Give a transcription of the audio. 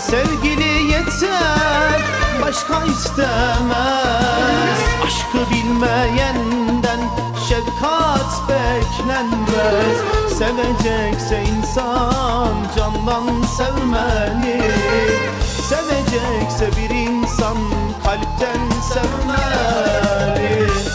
Sevgili yeter, başka istemez. Aşkı bilmeyenden şefkat beklenmez. Sevecekse insan candan sevmeli. Sevecekse bir insan kalpten sevmeli.